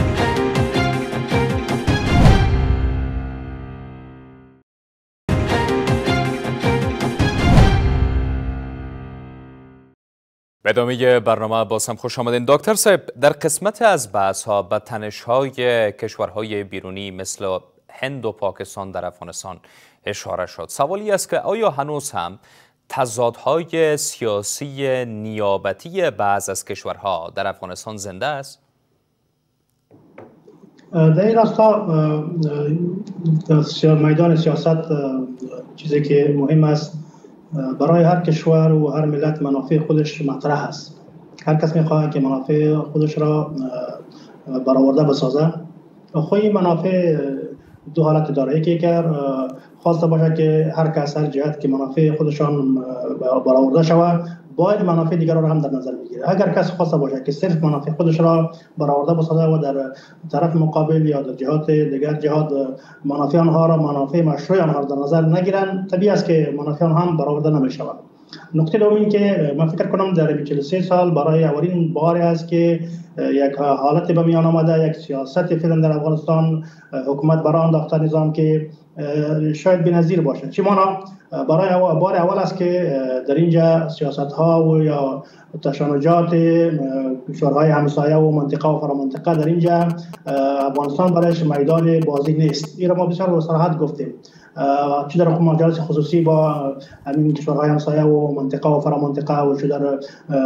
به ادامه برنامه باز هم خوش آمدین. دکتر صاحب، در قسمت از بحث ها به تنش‌های کشورهای بیرونی مثل هند و پاکستان در افغانستان اشاره شد. سوالی است که آیا هنوز هم تضادهای سیاسی نیابتی بعض از کشورها در افغانستان زنده است؟ در این راستا میدان سیاست چیزی که مهم است برای هر کشور و هر ملت منافع خودش مطرح است. هر کس میخواهد که منافع خودش را برآورده بسازه. خود این منافع دو حالت داره. یکی که خواسته باشه که هر کس هر جهت که منافع خودشان برآورده شود باید منافع دیگر را هم در نظر بگیره. اگر کس خواسته باشه که صرف منافع خودش را برآورده بسازه و در طرف مقابل یا در جهات دیگر جهات منافع آنها را منافع مشروع آنها را در نظر نگیرند، طبیعی است که منافع آنها هم برآورده نمی‌شود. نکته دوم این که من فکر کنم در 43 سال برای اولین بار است که یک حالت به میان آمده، یک سیاست فعلا در افغانستان حکومت برای انداخته نظام که شاید بی‌نظیر باشه. چه معنا؟ برای بار اول است که در اینجا سیاست ها و یا تشنجات کشورهای همسایه و منطقه و فرامنطقه در اینجا افغانستان برایش میدان بازی نیست. این را ما بسیار به صراحت گفتیم، چه در مجالس خصوصی با همین کشورهای همسایه و منطقه و فرامنطقه و چه در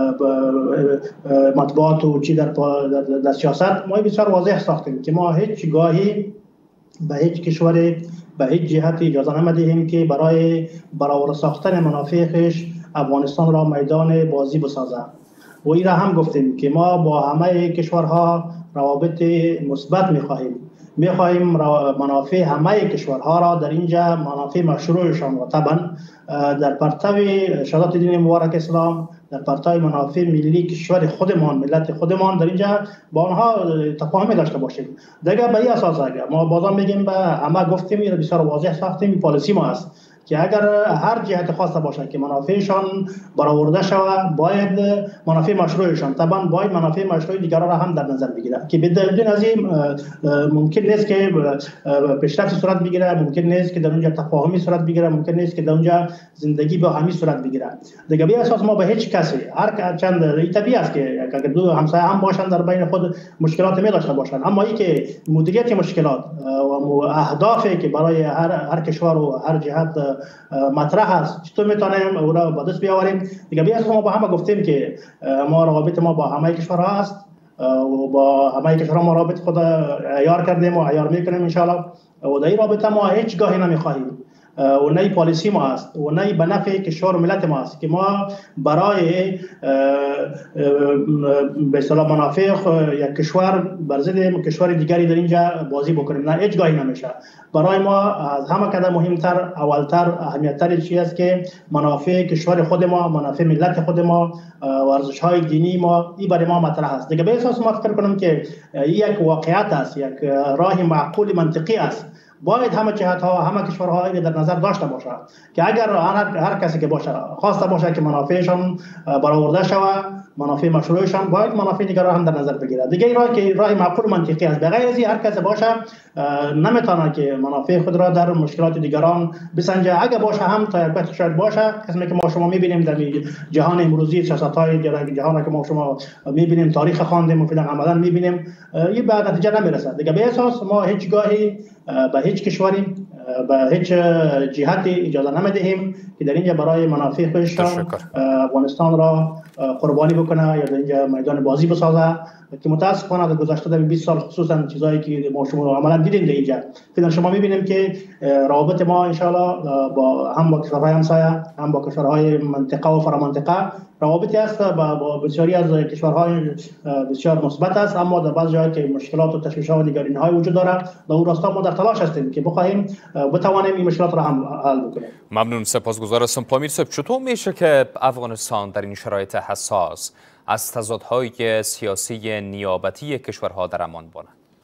مطبوعات و چه در سیاست ما بسیار واضح ساختیم که ما هیچ گاهی به هیچ کشور به هیچ جهت اجازه نمیدهیم که برای برآورده ساختن منافع خویش افغانستان را میدان بازی بسازه. و این را هم گفتیم که ما با همه کشورها روابط مثبت میخواهیم منافع همه کشورها را در اینجا منافع مشروعشان را طبعا در پرتو شهادت دین مبارک اسلام، در پرتو منافع ملی کشور خودمان، ملت خودمان در اینجا با آنها تفاهمی داشته باشیم. دیگه به این اساس ما بازم میگیم به همه گفتیم، این بسیار واضح ساختیم، این پالیسی ما است که اگر هر جهت خواسته باشه که منافعشان برآورده شود باید منافع مشروعشان طبعا باید منافع مشروع دیگران را هم در نظر بگیره که بدون از این ممکن نیست که پیشرفت صورت بگیره، ممکن نیست که در اونجا تفاهمی صورت بگیره، ممکن نیست که در اونجا زندگی با همی صورت بگیره. دیگه به اساس ما به هیچ کسی هر چند این طبیعی است که اگر دو همسایه هم باشن در بین خود مشکلات می داشته باشن، اما این که مدیریت مشکلات و اهدافی که برای هر کشور و هر جهت مطرح است چطور میتونیم او را به دست بیاوریم. دیگه بیا ما با همه گفتیم که ما روابط ما با همه کشورها است و با همه کشورها ما روابط خود عیار کردیم و عیار میکنیم ان شاء الله. و در این رابطه ما هیچ گاهی نمیخواهیم و نه پالیسی ما است و نه به نفع کشور و ملت ما است که ما برای به اصطلاح منافع یک کشور بر ضد کشور دیگری در اینجا بازی بکنیم. نه، هیچ گاهی نمیشه. برای ما از همه کده مهمتر، اولتر، اهمیتتر چیزی است که منافع کشور خود ما، منافع ملت خود ما، ارزش‌های دینی ما این برای ما مطرح است. دیگه به اساس ما فکر کنم که این یک واقعیت است، یک راه معقول منطقی است. باید همه جهت ها همه کشورها این در نظر داشته باشه که اگر هر کسی که باشه خواسته باشه که منافعشان برآورده شود، منافع مشروعشان، باید منافع دیگر هم در نظر بگیره. دیگه این راه که راه معقول منطقی است. بغیر از این هر کسی باشه نمیتونه که منافع خود را در مشکلات دیگران بسنجه. اگه باشه هم تا یک وقت شاید باشه، قسمی که ما شما میبینیم در جهان امروزی سیاست‌های جهان که ما شما میبینیم، تاریخ خواندیم و فعلا عملا میبینیم، این به نتیجه نمیرسه. دیگه به اساس ما هیچ گاهی به هیچ کشوری به هیچ جهتی اجازه نمیدهیم که در اینجا برای منافع خودشان افغانستان را قربانی بکنه یا در اینجا میدان بازی بسازه که متاسفانه در گذشته در 20 سال خصوصا چیزایی که ما شما عملا دیدیم در اینجا فعلا شما میبینیم که روابط ما ان شاء الله با هم با کشورهای همسایه هم با کشورهای منطقه و فرامنطقه روابطی است با بسیاری از کشورهای بسیار مثبت است، اما در بعض جاهای که مشکلات و تشویش‌ها و نگرانی‌های وجود داره در اون راستا ما در تلاش هستیم که بخواهیم بتوانیم این مشکلات را هم حل بکنیم. ممنون، سپاسگزار هستم. پامیر صاحب، چطور میشه که افغانستان در این شرایط حساس از تضادهای سیاسی نیابتی کشورها در امان بانه؟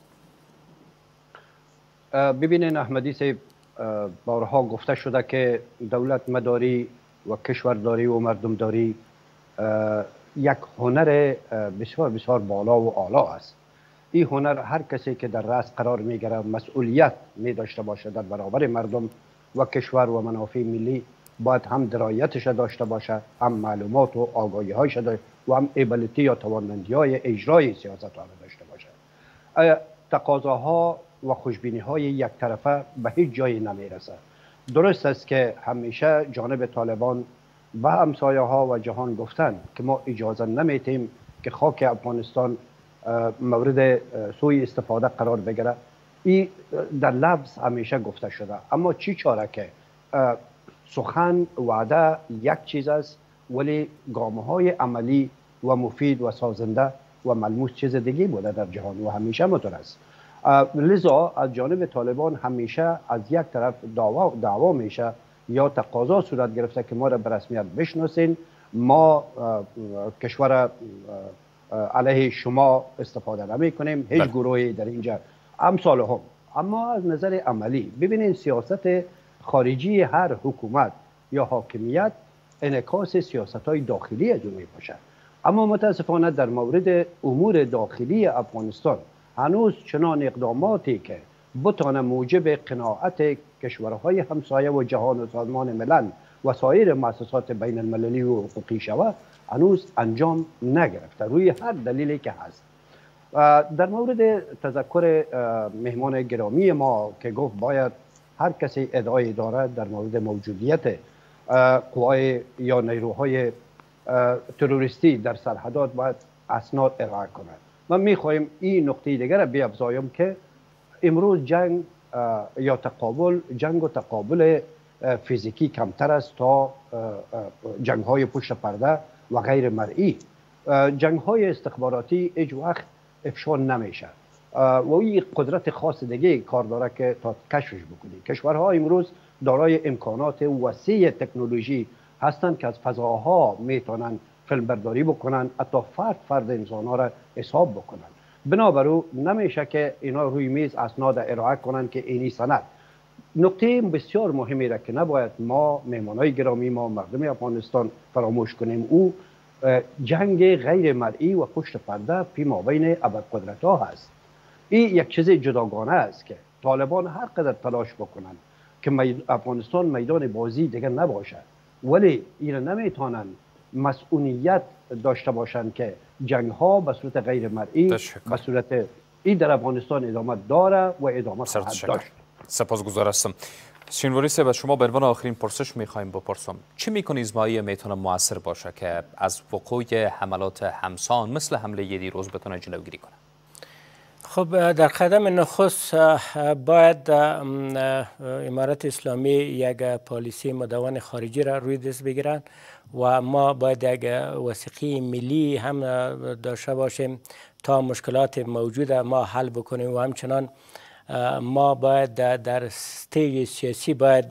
ببینین احمدی صاحب، بارها گفته شده که دولت مداری و کشورداری و مردمداری یک هنر بسیار بسیار بالا و اعلی است. این هنر هر کسی که در رأس قرار میگیره مسئولیت می داشته باشه در برابر مردم و کشور و منافع ملی، باید هم درایتش داشته باشه، هم معلومات و آگاهی هایش و هم ایبلیتی یا توانمندی های اجرای سیاست ها داشته باشه. تقاضاها و خوشبینی های یک طرفه به هیچ جایی نمیرسه. درست است که همیشه جانب طالبان و همسایه ها و جهان گفتن که ما اجازه نمیتیم که خاک افغانستان مورد سوء استفاده قرار بگیره. این در لفظ همیشه گفته شده، اما چی چاره که سخن وعده یک چیز است ولی گام‌های عملی و مفید و سازنده و ملموس چیز دیگه بوده در جهان و همیشه مطور است. لذا از جانب طالبان همیشه از یک طرف دعوا میشه یا تقاضا صورت گرفته که ما را به رسمیت بشناسین، ما کشور علیه شما استفاده نمی کنیم، هیچ گروهی در اینجا امثال هم. اما از نظر عملی ببینید سیاست خارجی هر حکومت یا حاکمیت انعکاس سیاست‌های داخلی از می باشد. اما متاسفانه در مورد امور داخلی افغانستان هنوز چنان اقداماتی که بتانه موجب قناعت کشورهای همسایه و جهان و سازمان ملل و سایر مؤسسات بین المللی و حقوقی شود هنوز انجام نگرفته روی هر دلیلی که هست. در مورد تذکر مهمان گرامی ما که گفت باید هر کسی ادعای دارد در مورد موجودیت قوای یا نیروهای تروریستی در سرحدات باید اسناد ارائه کند. ما میخواهیم این نقطه دیگر را بیافزایم که امروز جنگ و تقابل فیزیکی کمتر است تا جنگ های پشت پرده و غیر مرئی. جنگ های استخباراتی هیچ وقت افشا نمیشه و این قدرت خاص دیگه کار داره که تا کشفش بکنی. کشورها امروز دارای امکانات وسیع تکنولوژی هستند که از فضاها میتونن فیلمبرداری بکنن، حتی فرد انسانها را حساب بکنن. بنابراین نمیشه که اینا روی میز اسناد ارائه کنن که اینی سند. نکته بسیار مهمی را که نباید ما مهمانای گرامی ما مردم افغانستان فراموش کنیم، او جنگ غیر مرئی و پشت پرده فی مابین ابرقدرت‌ها هست. این یک چیز جداگانه است که طالبان هر قدر تلاش بکنن که افغانستان میدان بازی دیگر نباشه، ولی اینا نمیتونن مسئولیت داشته باشند که جنگ ها به صورت غیر مرئی به صورت این در افغانستان ادامه داره و ادامه خواهد داشت. سپاسگزار هستم. شینواری صاحب، از شما به عنوان آخرین پرسش میخوایم بپرسم چی میکنید مایه میتونه موثر باشه که از وقوع حملات همسان مثل حمله دیروز بتونه جلوگیری کنه؟ خب در قدم نخست باید امارت اسلامی یک پالیسی مدون خارجی را روی دست بگیرن و ما باید یک وثیقه ملی هم داشته باشیم تا مشکلات موجود ما حل بکنیم و همچنان ما باید در استیج سیاسی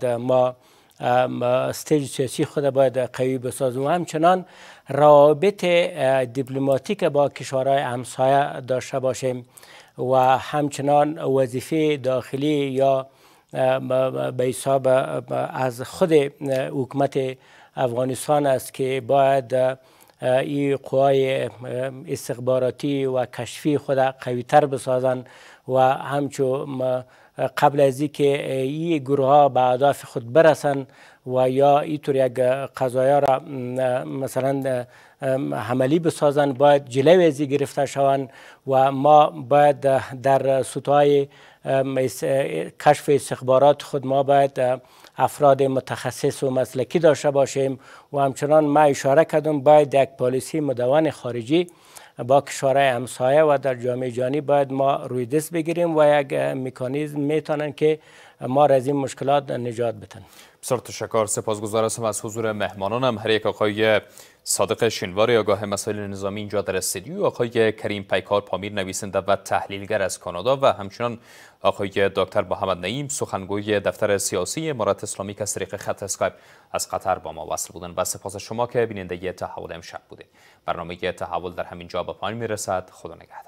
استیج سیاسی خود باید قوی بسازیم و همچنان روابط دیپلماتیک با کشورهای همسایه داشته باشیم و همچنان وظیفه داخلی یا به حساب از خود حکومت افغانستان است که باید این قوای استخباراتی و کشفی خود قویتر بسازند و همچون قبل از اینکه این گروه ها به اهداف خود برسند و یا اینطور یک قضایا را مثلا عملی بسازند باید جلوی از گرفته شوند و ما باید در سطوح کشف استخبارات خود ما باید افراد متخصص و مسلکی داشته باشیم و همچنان ما اشاره کردم باید یک پالیسی مدون خارجی با کشورهای همسایه و در جامعه جهانی باید ما روی دست بگیریم و یک مکانیزم میتونن که ما را از این مشکلات نجات بدن. بسیار تشکر. سپاسگزار هستم از حضور مهمانانم، هر یک آقای صادق شینواری آگاه مسائل نظامی اینجا در استودیو، آقای کریم پیکار پامیر نویسنده و تحلیلگر از کانادا و همچنان آقای دکتر محمد نعیم سخنگوی دفتر سیاسی امارت اسلامی که از طریق خط اسکایپ از قطر با ما وصل بودند. و سپاس شما که بیننده تحول امشب بودید. برنامه تحول در همین جا به پایان میرسد. خدا نگهدار.